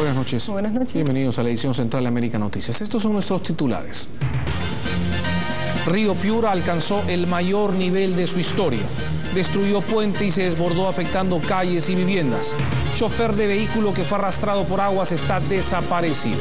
Buenas noches. Buenas noches. Bienvenidos a la edición central de América Noticias. Estos son nuestros titulares. Río Piura alcanzó el mayor nivel de su historia. Destruyó puente y se desbordó afectando calles y viviendas. Chofer de vehículo que fue arrastrado por aguas está desaparecido.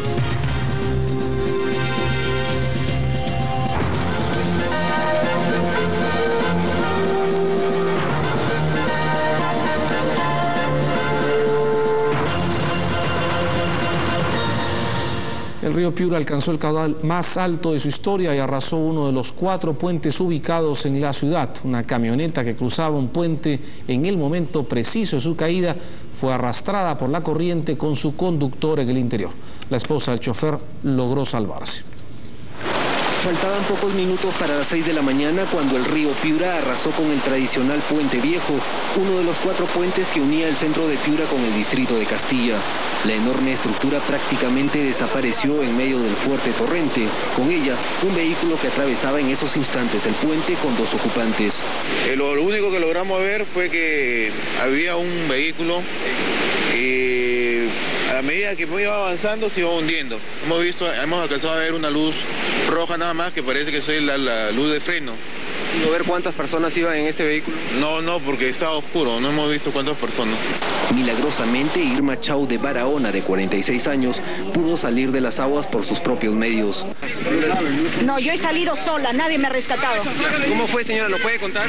El río Piura alcanzó el caudal más alto de su historia y arrasó uno de los 4 puentes ubicados en la ciudad. Una camioneta que cruzaba un puente en el momento preciso de su caída fue arrastrada por la corriente con su conductor en el interior. La esposa del chofer logró salvarse. Faltaban pocos minutos para las 6 de la mañana cuando el río Piura arrasó con el tradicional Puente Viejo, uno de los 4 puentes que unía el centro de Piura con el distrito de Castilla. La enorme estructura prácticamente desapareció en medio del fuerte torrente. Con ella, un vehículo que atravesaba en esos instantes el puente con 2 ocupantes. Lo único que logramos ver fue que había un vehículo que a medida que iba avanzando se iba hundiendo. Hemos alcanzado a ver una luz roja nada más que parece que es la luz de freno. ¿No ver cuántas personas iban en este vehículo? No, porque estaba oscuro, no hemos visto cuántas personas. Milagrosamente, Irma Chau de Barahona, de 46 años, pudo salir de las aguas por sus propios medios. No, yo he salido sola, nadie me ha rescatado. ¿Cómo fue, señora? ¿Lo puede contar?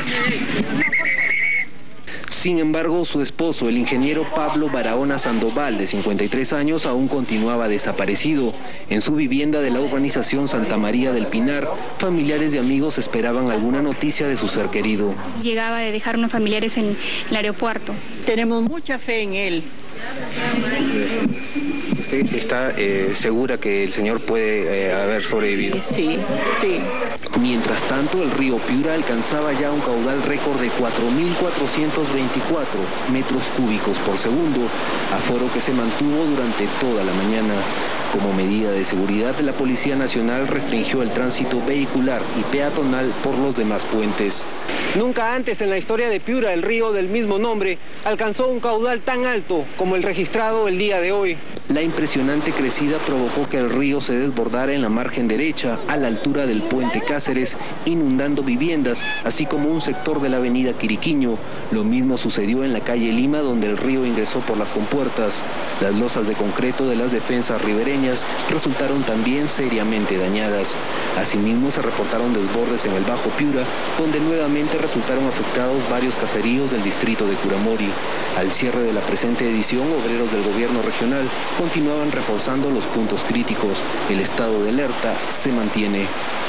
Sin embargo, su esposo, el ingeniero Pablo Barahona Sandoval, de 53 años, aún continuaba desaparecido. En su vivienda de la urbanización Santa María del Pinar, familiares y amigos esperaban alguna noticia de su ser querido. Llegaba de dejar unos familiares en el aeropuerto. Tenemos mucha fe en él. ¿Usted está segura que el señor puede haber sobrevivido? Sí. Mientras tanto, el río Piura alcanzaba ya un caudal récord de 4.424 metros cúbicos por segundo, aforo que se mantuvo durante toda la mañana. Como medida de seguridad, la Policía Nacional restringió el tránsito vehicular y peatonal por los demás puentes. Nunca antes en la historia de Piura el río del mismo nombre alcanzó un caudal tan alto como el registrado el día de hoy. La impresionante crecida provocó que el río se desbordara en la margen derecha a la altura del puente Cáceres, inundando viviendas, así como un sector de la avenida Quiriquiño. Lo mismo sucedió en la calle Lima, donde el río ingresó por las compuertas. Las losas de concreto de las defensas ribereñas resultaron también seriamente dañadas. Asimismo, se reportaron desbordes en el Bajo Piura, donde nuevamente resultaron afectados varios caseríos del distrito de Curamori. Al cierre de la presente edición, obreros del gobierno regional continuaban reforzando los puntos críticos. El estado de alerta se mantiene.